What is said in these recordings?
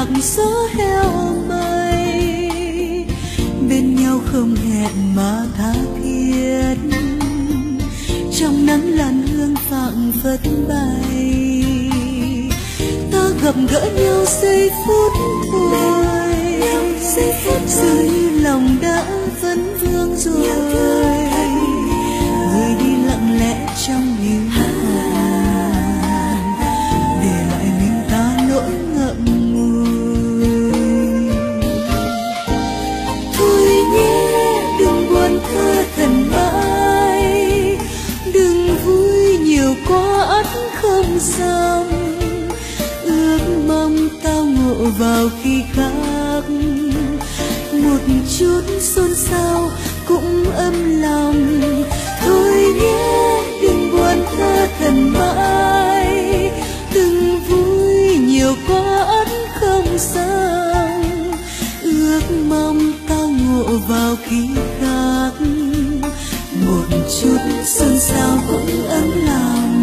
nhạc gió heo mây, bên nhau không hẹn mà tha thiết, trong nắng làn hương phảng phất bay. Ta gặp gỡ nhau giây phút thôi, dường như lòng đã vấn vương rồi, người đi lặng lẽ trong niềm hàn, để lại mình ta nỗi ngậm ngùi. Thôi nhé đừng buồn thơ thần mãi, đừng vui nhiều quá ắt không xong, ước mong tao ngộ vào khi khác, một chút xôn xao cũng ấm lòng. Thôi nhé đừng buồn thơ thần mãi, đừng vui nhiều quá ắt không xong, ước mong tao ngộ vào khi khác, một chút xôn xao cũng ấm lòng.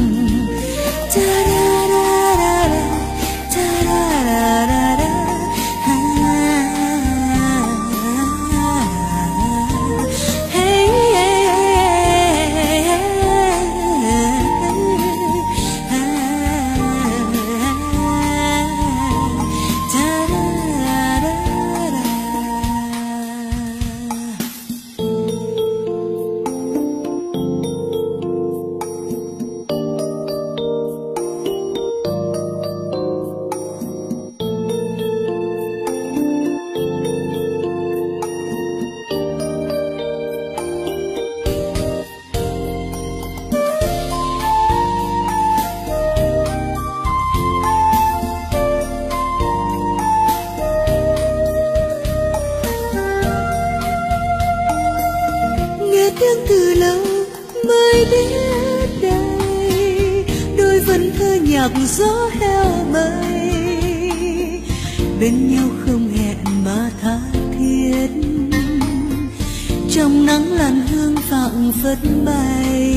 Tiếng từ lâu mới đến đây, đôi vần thơ nhạc gió heo mây, bên nhau không hẹn mà tha thiết, trong nắng làn hương phảng phất bay.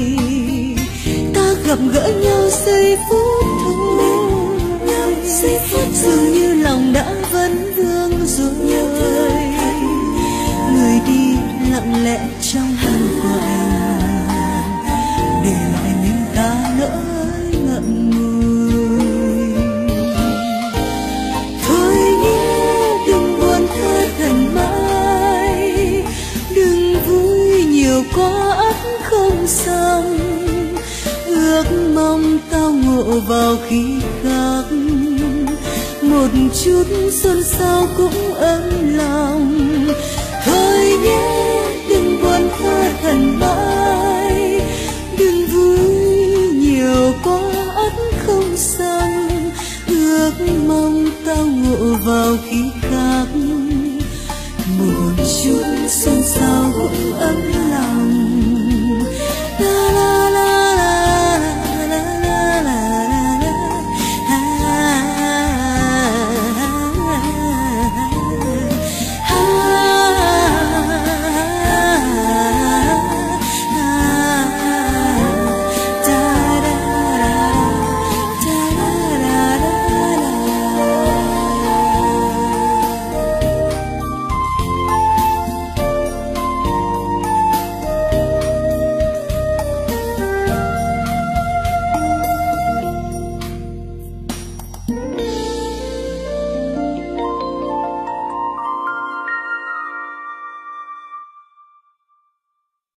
Ta gặp gỡ nhau giây phút thôi, dường như lòng đã vấn vương rồi, người đi lặng lẽ trong hàng quạnh, để lại mình ta nỗi ngậm ngùi. Thôi nhé đừng buồn thơ thần mãi, đừng vui nhiều quá ắt không xong, ước mong tao ngộ vào khi khác, một chút xôn xao cũng ấm lòng. Thôi nhé đừng buồn thơ thần